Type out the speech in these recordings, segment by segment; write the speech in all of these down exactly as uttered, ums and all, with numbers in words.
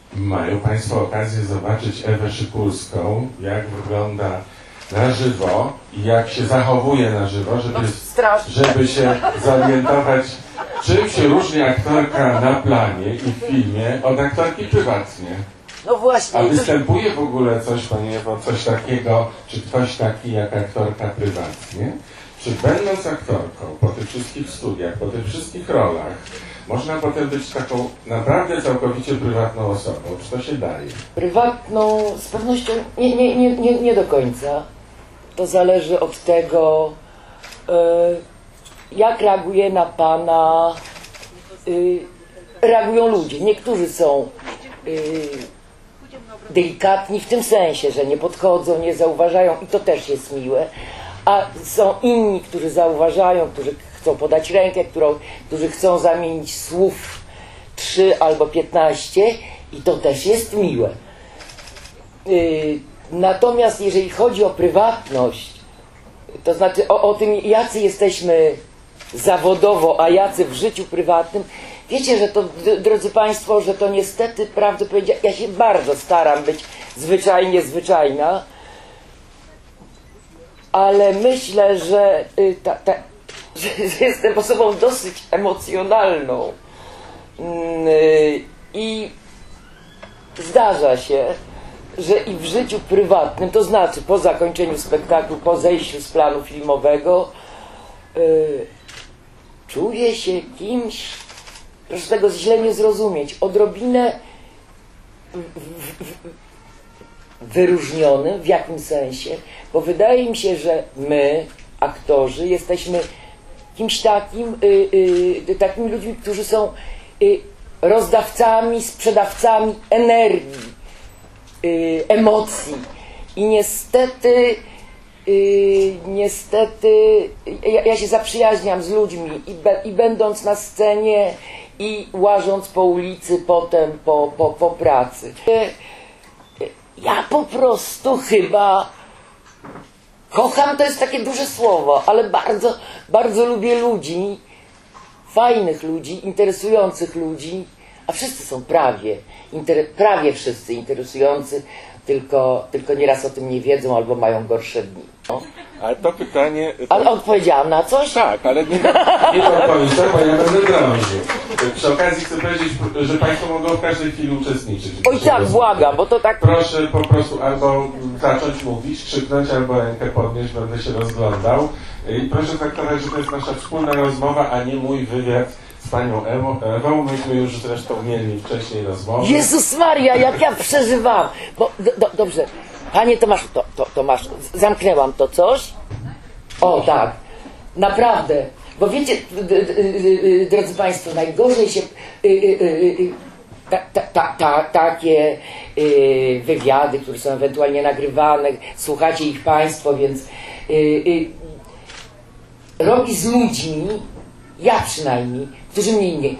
mają Państwo okazję zobaczyć Ewę Szykulską, jak wygląda na żywo i jak się zachowuje na żywo, żeby, żeby się zorientować, czym się różni aktorka na planie i w filmie od aktorki prywatnie. No właśnie. A występuje w ogóle coś, Pani Ewo, coś takiego, czy ktoś taki jak aktorka prywatnie? Czy będąc aktorką po tych wszystkich studiach, po tych wszystkich rolach, można potem być taką naprawdę całkowicie prywatną osobą? Czy to się daje? Prywatną z pewnością nie, nie, nie, nie, nie do końca. To zależy od tego, jak reaguje na Pana, reagują ludzie. Niektórzy są delikatni w tym sensie, że nie podchodzą, nie zauważają i to też jest miłe. A są inni, którzy zauważają, którzy chcą podać rękę, którą, którzy chcą zamienić słów trzy albo piętnaście i to też jest miłe. Yy, natomiast jeżeli chodzi o prywatność, to znaczy o, o tym, jacy jesteśmy zawodowo, a jacy w życiu prywatnym, wiecie, że to, drodzy Państwo, że to niestety, prawdę powiedzieć, ja się bardzo staram być zwyczajnie zwyczajna, ale myślę, że, y, ta, ta, że, że jestem osobą dosyć emocjonalną y, i zdarza się, że i w życiu prywatnym, to znaczy po zakończeniu spektaklu, po zejściu z planu filmowego, y, czuję się kimś, proszę tego źle nie zrozumieć, odrobinę w, w, w, wyróżniony w jakim sensie, bo wydaje mi się, że my, aktorzy, jesteśmy kimś takim, y, y, takimi ludźmi, którzy są y, rozdawcami, sprzedawcami energii, y, emocji i niestety y, niestety ja, ja się zaprzyjaźniam z ludźmi i, be, i będąc na scenie i łażąc po ulicy potem po, po, po pracy. Ja po prostu chyba kocham, to jest takie duże słowo, ale bardzo, bardzo lubię ludzi, fajnych ludzi, interesujących ludzi, a wszyscy są prawie, inter, prawie wszyscy interesujący, tylko, tylko nieraz o tym nie wiedzą albo mają gorsze dni. No. Ale to pytanie... To... Ale odpowiedziałam na coś? Tak, ale nie, nie do końca, bo ja będę drążył. Przy okazji chcę powiedzieć, że Państwo mogą w każdej chwili uczestniczyć. Oj tak, błagam, bo to tak... Proszę po prostu albo zacząć mówić, krzyknąć, albo rękę podnieść, będę się rozglądał. I proszę traktować, że to jest nasza wspólna rozmowa, a nie mój wywiad z Panią Ewą. Ewą. Myśmy już zresztą mieli wcześniej rozmowę. Jezus Maria, jak ja przeżywam! Bo, do, do, dobrze, Panie Tomaszu, to, to, Tomasz, zamknęłam to coś? O tak, naprawdę, bo wiecie, drodzy Państwo, najgorzej się ta, ta, ta, ta, takie wywiady, które są ewentualnie nagrywane, słuchacie ich Państwo, więc robi z ludźmi, ja przynajmniej, którzy mnie nie,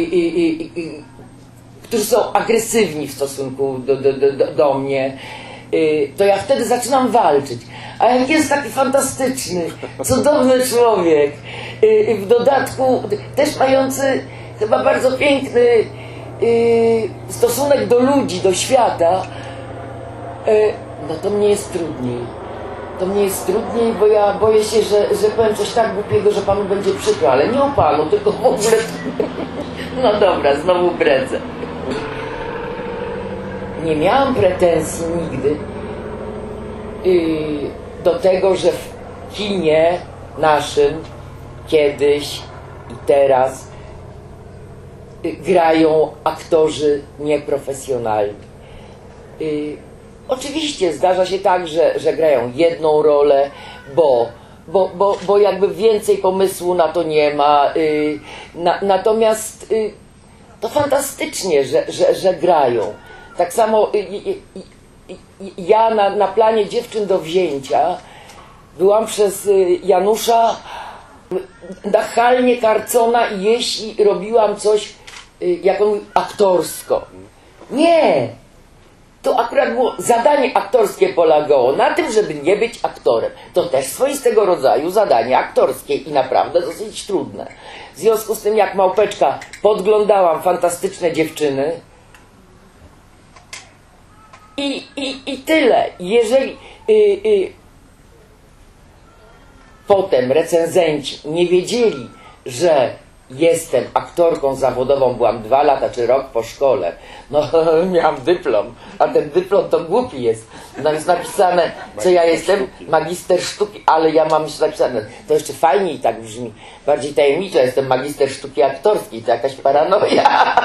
którzy są agresywni w stosunku do, do, do, do mnie, to ja wtedy zaczynam walczyć. A jak jest taki fantastyczny, cudowny człowiek, w dodatku też mający chyba bardzo piękny stosunek do ludzi, do świata, no to mnie jest trudniej. To mnie jest trudniej, bo ja boję się, że, że powiem coś tak głupiego, że Panu będzie przykro, ale nie o Panu, tylko w ogóle... No dobra, znowu bredzę. Nie miałam pretensji nigdy yy, do tego, że w kinie naszym kiedyś i teraz yy, grają aktorzy nieprofesjonalni. Yy, oczywiście zdarza się tak, że, że grają jedną rolę, bo, bo, bo, bo jakby więcej pomysłu na to nie ma. Yy, na, natomiast yy, to fantastycznie, że, że, że grają. Tak samo ja na, na planie Dziewczyn do wzięcia byłam przez Janusza nachalnie karcona i jeśli robiłam coś, jak on mówi, aktorsko. Nie! To akurat było zadanie aktorskie polegało na tym, żeby nie być aktorem. To też swoistego rodzaju zadanie aktorskie i naprawdę dosyć trudne. W związku z tym, jak małpeczka podglądałam fantastyczne dziewczyny, I, i, i tyle. Jeżeli y, y, potem recenzenci nie wiedzieli, że jestem aktorką zawodową, byłam dwa lata czy rok po szkole, no miałam dyplom, a ten dyplom to głupi jest. Tam jest napisane, co ja jestem, magister sztuki, ale ja mam jeszcze napisane, to jeszcze fajniej tak brzmi, bardziej tajemniczo, jestem magister sztuki aktorskiej, to jakaś paranoja.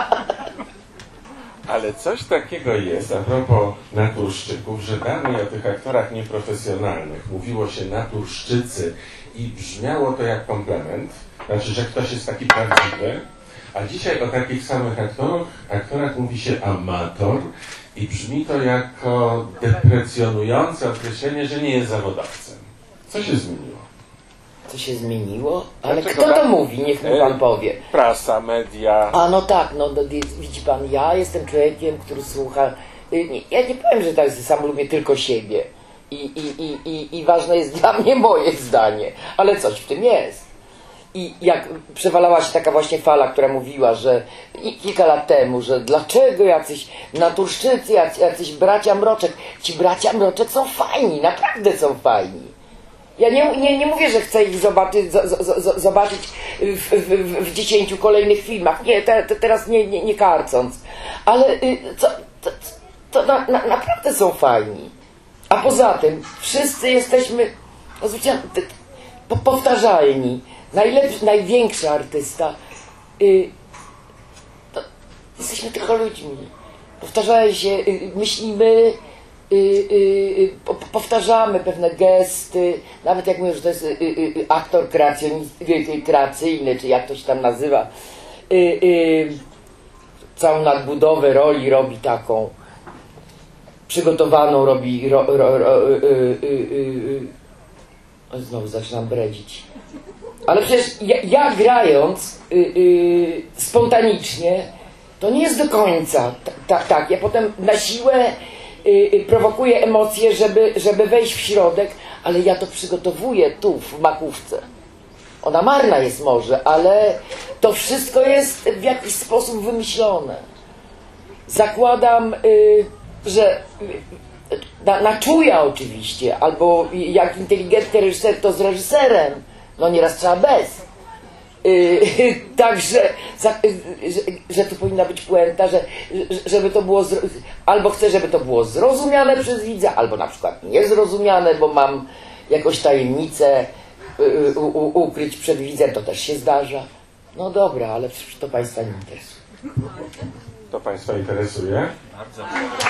Ale coś takiego jest, a propos naturszczyków, że dawniej o tych aktorach nieprofesjonalnych mówiło się naturszczycy i brzmiało to jak komplement, znaczy, że ktoś jest taki prawdziwy, a dzisiaj o takich samych aktorach, aktorach mówi się amator i brzmi to jako deprecjonujące określenie, że nie jest zawodowcem. Co się zmieniło? Co się zmieniło? Ale Dlaczego kto to tak? mówi? Niech mi pan powie. Prasa, media. A no tak, no, no widzi pan, ja jestem człowiekiem, który słucha. Nie, ja nie powiem, że tak sam lubię tylko siebie. I, i, i, i, I ważne jest dla mnie moje zdanie. Ale coś w tym jest. I jak przewalała się taka właśnie fala, która mówiła, że i kilka lat temu, że dlaczego jacyś naturszczycy, jacyś, jacyś bracia Mroczek, ci bracia Mroczek są fajni, naprawdę są fajni. Ja nie, nie, nie mówię, że chcę ich zobaczyć, z, z, z, zobaczyć w, w, w dziesięciu kolejnych filmach, nie, te, te, teraz nie, nie, nie karcąc, ale y, co, to, to na, na, naprawdę są fajni. A poza tym wszyscy jesteśmy no, zwyczajnie, po, powtarzalni. Najlepszy, największy artysta, y, to jesteśmy tylko ludźmi. Powtarzamy się, y, myślimy, y, y, po, powtarzamy pewne gesty, nawet jak mówię, że to jest y, y, y, aktor y, kreacyjny, czy jak to się tam nazywa, y, y, całą nadbudowę roli robi taką, przygotowaną robi, ro, ro, ro, y, y, y, y, znowu zaczynam bredzić. Ale przecież ja, ja grając y, y, spontanicznie, to nie jest do końca tak, tak. Ja potem na siłę y, y, prowokuję emocje, żeby, żeby wejść w środek, ale ja to przygotowuję tu, w makówce. Ona marna jest może, ale to wszystko jest w jakiś sposób wymyślone. Zakładam, y, że y, na, na czuja oczywiście, albo jak inteligentny reżyser, to z reżyserem. No nieraz trzeba bez. Yy, Także, za, yy, że, że tu powinna być puenta, że, żeby to było, zro, albo chcę, żeby to było zrozumiane przez widza, albo na przykład niezrozumiane, bo mam jakąś tajemnicę yy, u, ukryć przed widzem, to też się zdarza. No dobra, ale to Państwa nie interesuje. To Państwa interesuje? Bardzo.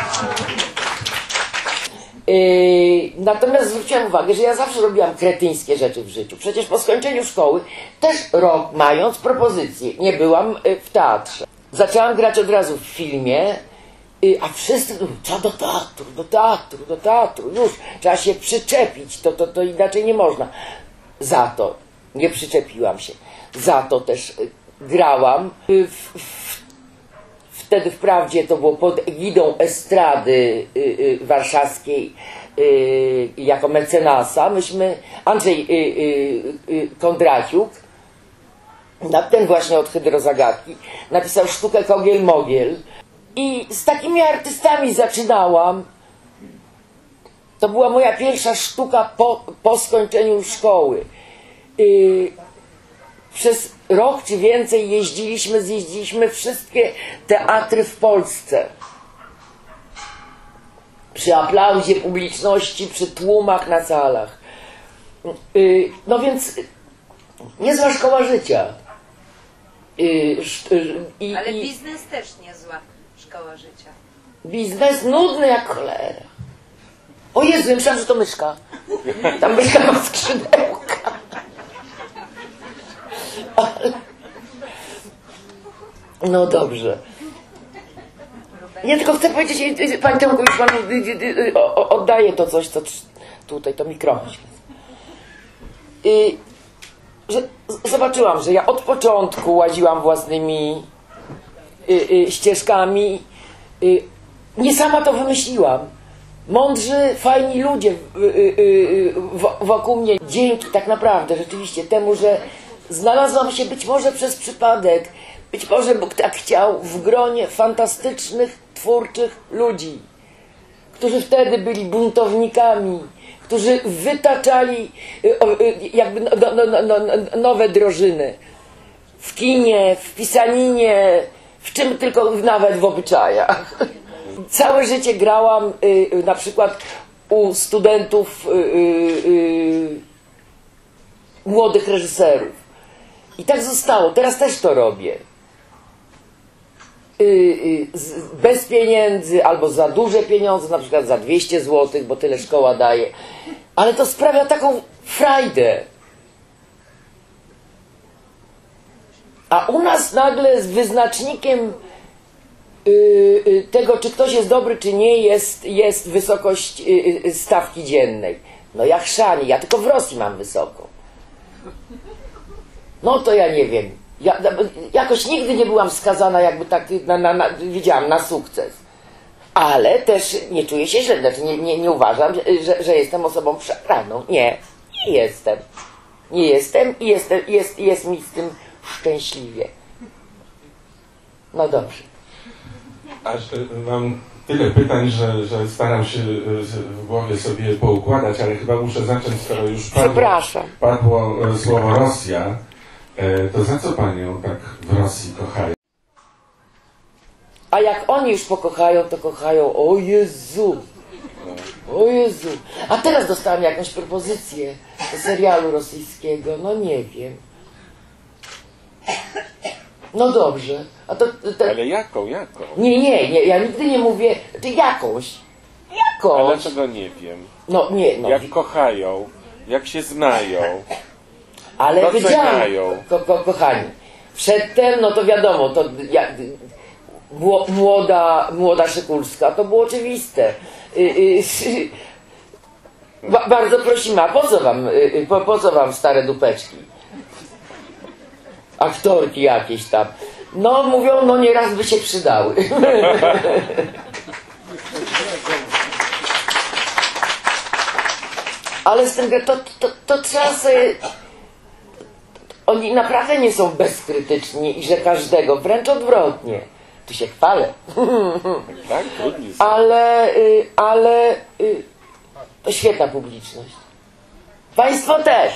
Yy, natomiast zwróciłem uwagę, że ja zawsze robiłam kretyńskie rzeczy w życiu. Przecież po skończeniu szkoły, też rok mając propozycję, nie byłam yy, w teatrze. Zaczęłam grać od razu w filmie, yy, a wszyscy mówią, co do teatru, do teatru, do teatru, już trzeba się przyczepić, to, to, to inaczej nie można. Za to nie przyczepiłam się. Za to też yy, grałam yy, w, w Wtedy wprawdzie to było pod egidą estrady y, y, warszawskiej y, jako mecenasa. Myśmy, Andrzej y, y, y, Kondraciuk, ten właśnie od Hydrozagadki, napisał sztukę Kogiel-Mogiel. I z takimi artystami zaczynałam. To była moja pierwsza sztuka po, po skończeniu szkoły. Y, Przez rok czy więcej jeździliśmy, zjeździliśmy wszystkie teatry w Polsce. Przy aplauzie publiczności, przy tłumach na salach. Yy, no więc niezła szkoła życia. Yy, yy, Ale i, biznes też niezła szkoła życia. Biznes nudny jak cholera. O Jezu, myślałam, że to myszka. Ta myszka ma skrzydełka. No dobrze. Nie, tylko chcę powiedzieć, Pani Tomku, już Panu oddaję to coś, co tutaj, to mikrofon. Że zobaczyłam, że ja od początku łaziłam własnymi ścieżkami. Nie sama to wymyśliłam. Mądrzy, fajni ludzie wokół mnie. Dzięki tak naprawdę, rzeczywiście, temu, że znalazłam się być może przez przypadek, być może Bóg tak chciał, w gronie fantastycznych, twórczych ludzi, którzy wtedy byli buntownikami, którzy wytaczali jakby no, no, no, no, nowe drożyny w kinie, w pisaninie, w czym tylko, nawet w obyczajach. Całe życie grałam y, na przykład u studentów y, y, młodych reżyserów. I tak zostało. Teraz też to robię. Y, y, z, bez pieniędzy albo za duże pieniądze, na przykład za dwieście złotych, bo tyle szkoła daje. Ale to sprawia taką frajdę. A u nas nagle z wyznacznikiem y, y, tego, czy ktoś jest dobry, czy nie, jest, jest wysokość y, y, stawki dziennej. No jak chrzanie, ja tylko w Rosji mam wysoką. No to ja nie wiem. Ja, jakoś nigdy nie byłam skazana, jakby tak, na, na, na, widziałam, na sukces. Ale też nie czuję się źle, znaczy nie, nie, nie uważam, że, że jestem osobą przegraną. Nie, nie jestem. Nie jestem i jestem, jest, jest mi z tym szczęśliwie. No dobrze. Aż mam tyle pytań, że, że staram się w głowie sobie poukładać, ale chyba muszę zacząć, skoro już padło, Przepraszam. padło słowo Rosja. To za co panią tak w Rosji kochają? A jak oni już pokochają, to kochają, o Jezu, o Jezu. A teraz dostałam jakąś propozycję do serialu rosyjskiego, no nie wiem. No dobrze. A to, to... Ale jaką, jaką? Nie, nie, nie, ja nigdy nie mówię, czy jakąś, jakąś. Ale tego nie wiem. No nie, no. Jak kochają, jak się znają. Ale doceniają. wiedziałem, ko, ko, kochani, przedtem, no to wiadomo, to ja, młoda, młoda Szykulska, to było oczywiste. Y, y, y, ba, bardzo prosimy, a po co wam, y, po, po co wam stare dupeczki? Aktorki jakieś tam. No mówią, no nieraz by się przydały. Ale z tym, to, to, to trzeba sobie... Oni naprawdę nie są bezkrytyczni i że każdego, wręcz odwrotnie. Tu się chwalę. Tak? Trudniej. Ale, y, ale y, to świetna publiczność. Państwo też.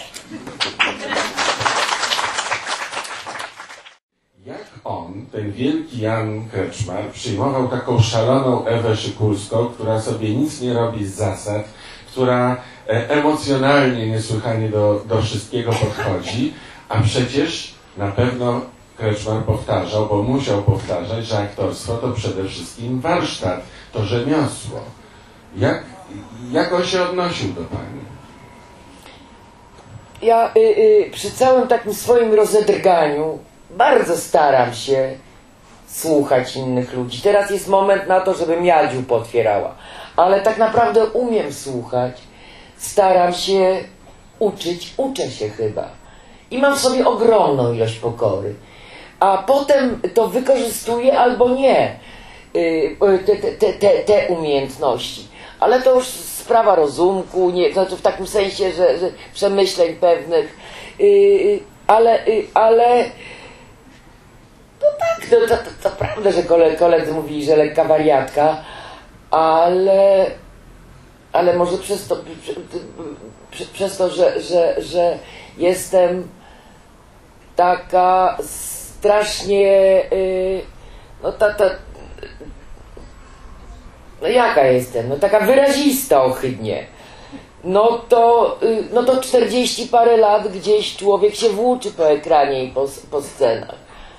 Jak on, ten wielki Jan Kreczmar, przyjmował taką szaloną Ewę Szykulską, która sobie nic nie robi z zasad, która e, emocjonalnie niesłychanie do, do wszystkiego podchodzi, a przecież na pewno Kreczmar powtarzał, bo musiał powtarzać, że aktorstwo to przede wszystkim warsztat, to rzemiosło. Jak, jak on się odnosił do pani? Ja y, y, przy całym takim swoim rozedrganiu bardzo staram się słuchać innych ludzi. Teraz jest moment na to, żebym ja dziób otwierała. Ale tak naprawdę umiem słuchać. Staram się uczyć. Uczę się chyba. I mam w sobie ogromną ilość pokory. A potem to wykorzystuję albo nie. Te, te, te, te umiejętności. Ale to już sprawa rozumku, nie, znaczy w takim sensie, że, że przemyśleń pewnych. Ale, ale no tak, to, to, to, to prawda, że koledzy, koledzy mówili, że lekka wariatka, ale, ale może przez to, przez, przez to, że, że, że jestem taka strasznie, yy, no ta, ta, no jaka jestem, no taka wyrazista ohydnie. No to, yy, no to czterdzieści parę lat gdzieś człowiek się włóczy po ekranie i po, po scenach.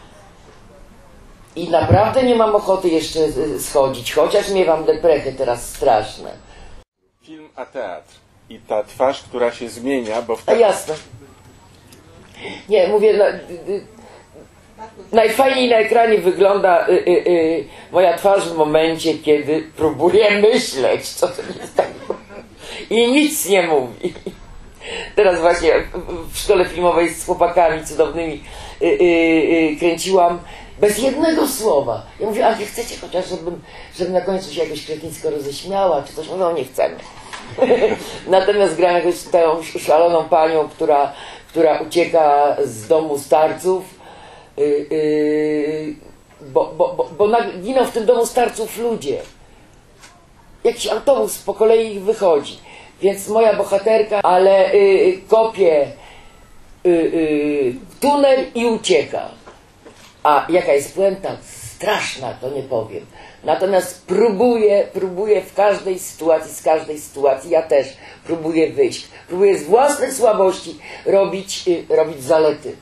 I naprawdę nie mam ochoty jeszcze schodzić, chociaż miewam deprechy teraz straszne. Film a teatr. I ta twarz, która się zmienia, bo A wtedy... jasne. Nie, mówię, no, y, y, najfajniej na ekranie wygląda y, y, y, moja twarz w momencie, kiedy próbuję myśleć, co to jest tak. I nic nie mówi. Teraz właśnie w szkole filmowej z chłopakami cudownymi y, y, y, kręciłam bez jednego słowa. Ja mówię, a nie chcecie chociaż, żebym, żebym na końcu się jakoś kretyńsko roześmiała, czy coś? Mówią, nie chcemy. Natomiast grałem jakąś tą szaloną panią, która, która ucieka z domu starców, yy, yy, bo, bo, bo, bo giną w tym domu starców ludzie. jakiś autobus po kolei ich wychodzi. Więc moja bohaterka, ale y, kopie y, y, tunel i ucieka. A jaka jest puenta? Straszna, to nie powiem. Natomiast próbuję, próbuję w każdej sytuacji, z każdej sytuacji, ja też próbuję wyjść. Próbuję z własnych słabości robić, y, robić zalety.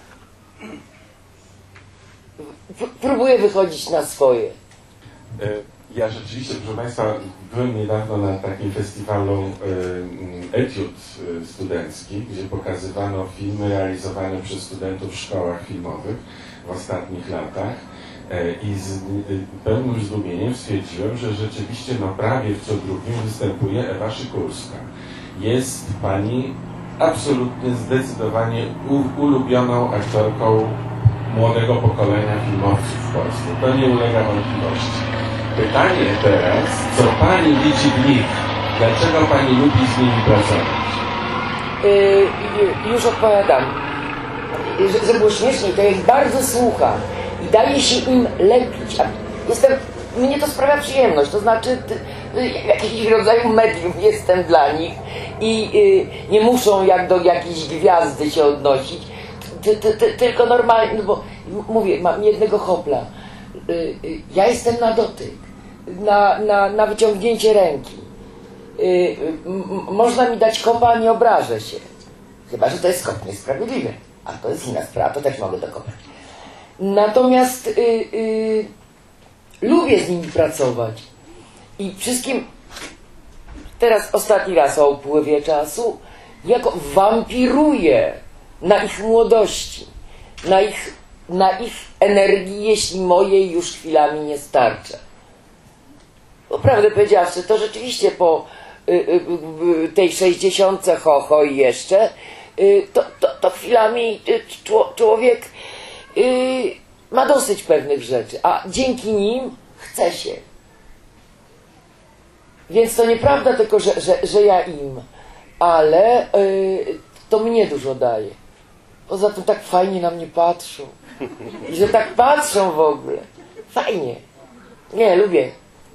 Próbuję wychodzić na swoje. Ja rzeczywiście, proszę Państwa, byłem niedawno na takim festiwalu etiud studenckich, gdzie pokazywano filmy realizowane przez studentów w szkołach filmowych w ostatnich latach i z pełnym zdumieniem stwierdziłem, że rzeczywiście no, prawie w co drugim występuje Ewa Szykulska. Jest Pani absolutnie, zdecydowanie ulubioną aktorką młodego pokolenia filmowców w Polsce. To nie ulega wątpliwości. Pytanie teraz, co Pani widzi w nich? Dlaczego Pani lubi z nimi pracować? Yy, już odpowiadam. Że, że było śmieszniej, to ich bardzo słucha i daje się im lepić. Jestem, mnie to sprawia przyjemność, to znaczy jakiś rodzaju medium jestem dla nich i yy, nie muszą jak do jakiejś gwiazdy się odnosić, ty, ty, ty, tylko normalnie, no bo mówię, mam jednego hopla. Yy, yy, ja jestem na dotyk. Na, na, na wyciągnięcie ręki. Yy, można mi dać kopa, a nie obrażę się. Chyba że to jest kop niesprawiedliwy. A to jest inna sprawa, to też mogę dokopać. Natomiast yy, yy, lubię z nimi pracować. I wszystkim, teraz ostatni raz o upływie czasu, jako wampiruję na ich młodości, na ich, na ich energii, jeśli mojej już chwilami nie starcza. Bo prawdę powiedziawszy, to rzeczywiście po y, y, y, tej sześćdziesiątce ho, ho i jeszcze, y, to, to, to chwilami y, człowiek y, ma dosyć pewnych rzeczy, a dzięki nim chce się. Więc to nieprawda tylko, że, że, że ja im, ale y, to mnie dużo daje. Poza tym tak fajnie na mnie patrzą. I że tak patrzą w ogóle. Fajnie. Nie, lubię.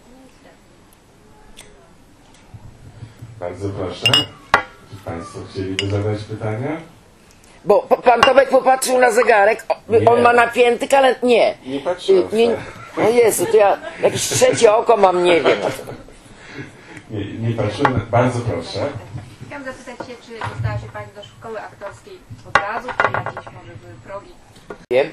Bardzo proszę. Czy Państwo chcieliby zadać pytania? Bo pan Tomek popatrzył na zegarek, on Nie. ma napięty kalendar. Nie. Nie patrzyłem Nie, o Jezu, to ja jakieś trzecie oko mam, nie wiem. Nie, nie patrzyłem. Bardzo proszę. Chciałam zapytać się, czy dostała się Pani do szkoły aktorskiej od razu, czy jakieś może były progi? Wiem.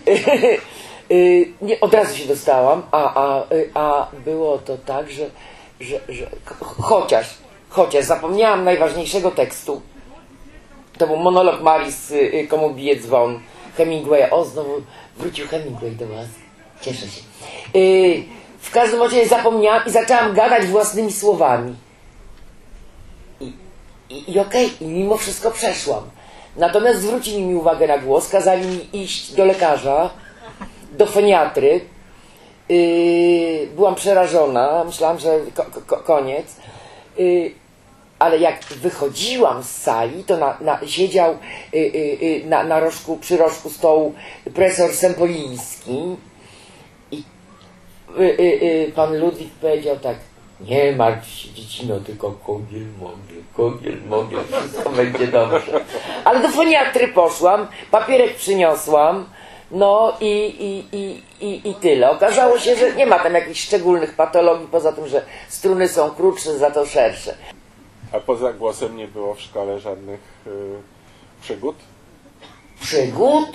Nie, od razu się dostałam, a, a, a było to tak, że, że, że chociaż, chociaż zapomniałam najważniejszego tekstu. To był monolog Maris, komu bije dzwon, Hemingwaya. O, znowu wrócił Hemingway do was. Cieszę się. W każdym razie zapomniałam i zaczęłam gadać własnymi słowami. I, i, i okej, okay, i mimo wszystko przeszłam. Natomiast zwrócili mi uwagę na głos, kazali mi iść do lekarza, do foniatry. Yy, byłam przerażona, myślałam, że ko ko koniec. Yy, ale jak wychodziłam z sali, to na, na, siedział yy, yy, na, na rożku, przy rożku stołu profesor Sempoliński i yy, yy, pan Ludwik powiedział tak: nie martw się, dziecino, tylko kogiel mogiel, kogiel mogiel, wszystko będzie dobrze. Ale do foniatry poszłam, papierek przyniosłam, no i, i, i, i, i tyle. Okazało się, że nie ma tam jakichś szczególnych patologii, poza tym, że struny są krótsze, za to szersze. A poza głosem nie było w szkole żadnych y, przygód? Przygód?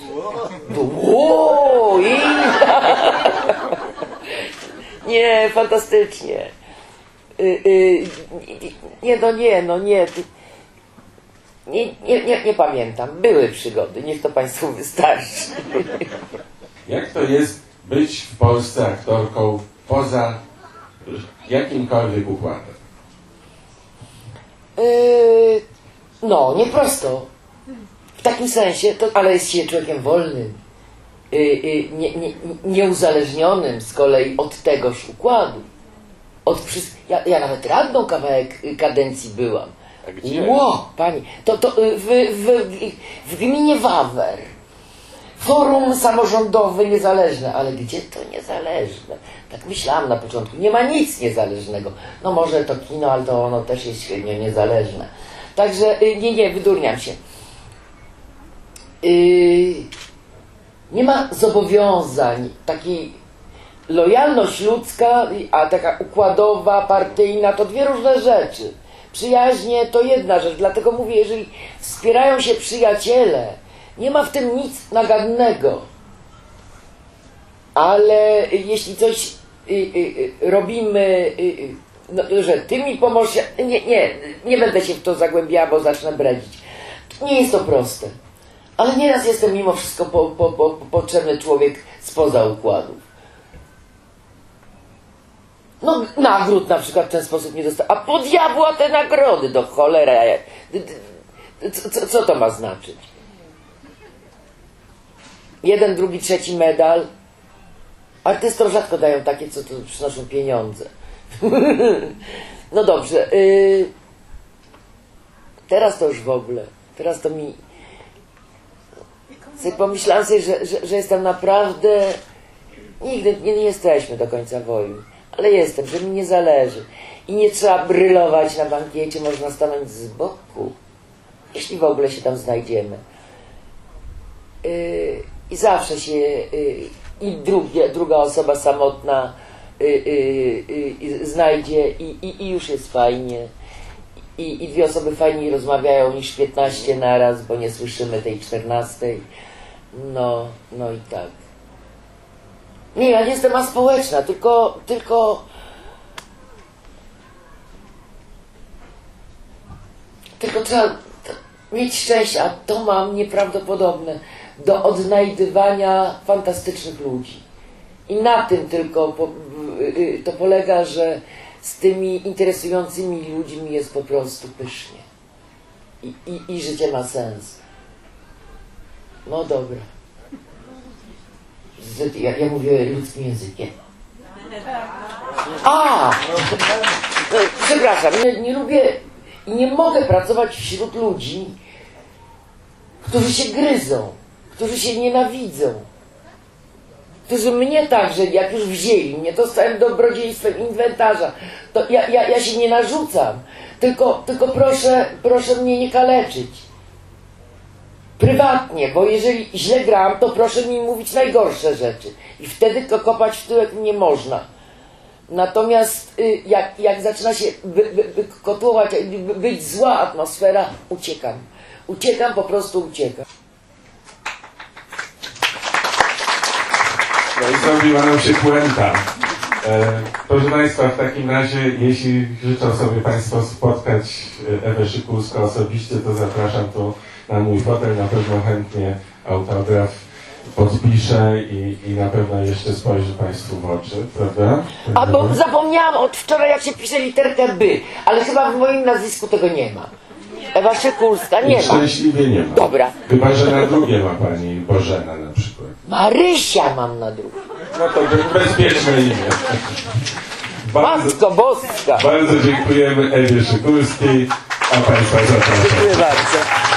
Ło, nie, fantastycznie. Y, y, nie, no nie, no nie. Nie, nie, nie, nie pamiętam. Były przygody, niech to Państwu wystarczy. Jak to jest być w Polsce aktorką poza jakimkolwiek układem? Yy, no, nie prosto. W takim sensie, to, ale jest się człowiekiem wolnym. Yy, yy, nie, nie, nieuzależnionym z kolei od tegoż układu. Od wszyst... ja, ja nawet radną kawałek kadencji byłam. A gdzie? Ło, pani, to, to w, w, w gminie Wawer. Forum samorządowe niezależne, ale gdzie to niezależne? Tak myślałam na początku, nie ma nic niezależnego. No może to kino, ale to ono też jest średnio niezależne. Także y, nie, nie, wydurniam się. Yy, nie ma zobowiązań, takiej lojalność ludzka, a taka układowa, partyjna, to dwie różne rzeczy. Przyjaźnie to jedna rzecz, dlatego mówię, jeżeli wspierają się przyjaciele, nie ma w tym nic nagannego. Ale jeśli coś y, y, y, robimy, y, y, no, że ty mi pomożesz, nie, nie, nie będę się w to zagłębiała, bo zacznę bredzić. Nie jest to proste. Ale nieraz jestem mimo wszystko po, po, po, potrzebny człowiek spoza układów. No nagród na przykład w ten sposób nie dostałem. A po diabła te nagrody, do cholera. Co, co, co to ma znaczyć? Jeden, drugi, trzeci medal. Artystom rzadko dają takie, co tu przynoszą pieniądze. No dobrze. Yy, teraz to już w ogóle. Teraz to mi... Sobie pomyślałam sobie, że, że, że jestem naprawdę... Nigdy nie, nie jesteśmy do końca wojny. Ale jestem, że mi nie zależy. I nie trzeba brylować na bankiecie, można stanąć z boku. Jeśli w ogóle się tam znajdziemy. Yy, I zawsze się yy, i drugie, druga osoba samotna yy, yy, yy, znajdzie i, i, i już jest fajnie. I, I dwie osoby fajniej rozmawiają niż piętnaście naraz, bo nie słyszymy tej czternastej. No, no i tak. Nie, ja nie jestem aspołeczna, tylko, tylko... Tylko trzeba mieć szczęście, a to mam nieprawdopodobne, do odnajdywania fantastycznych ludzi. I na tym tylko po, to polega, że z tymi interesującymi ludźmi jest po prostu pysznie. I, i, i życie ma sens. No dobra. Ja, ja mówię ludzkim językiem. A! Przepraszam, nie, nie lubię i nie mogę pracować wśród ludzi, którzy się gryzą, którzy się nienawidzą, którzy mnie także, jak już wzięli mnie, to stałem dobrodziejstwem inwentarza, to ja, ja, ja się nie narzucam, tylko, tylko proszę, proszę mnie nie kaleczyć. Prywatnie, bo jeżeli źle gram, to proszę mi mówić najgorsze rzeczy. I wtedy kopać w tyłek nie można. Natomiast y, jak, jak zaczyna się by, by, by kotłować, by, być zła atmosfera, uciekam. Uciekam, po prostu uciekam. No i zrobiła nam się puenta. E, proszę Państwa, w takim razie, jeśli życzą sobie Państwo spotkać Ewę Szykulską osobiście, to zapraszam tu na mój fotel, na pewno chętnie autograf podpiszę i, i na pewno jeszcze spojrzy Państwu w oczy, prawda? A bo zapomniałam od wczoraj, jak się pisze literkę by, ale chyba w moim nazwisku tego nie ma. Ewa Szykulska nie ma. Szczęśliwie nie ma. Dobra. Chyba, że na drugie ma Pani Bożena na przykład. Marysia mam na drugie. No to bezpieczne imię. Matko Boska. Bardzo dziękujemy Ewie Szykulskiej, a Państwa zapraszam. Dziękuję bardzo.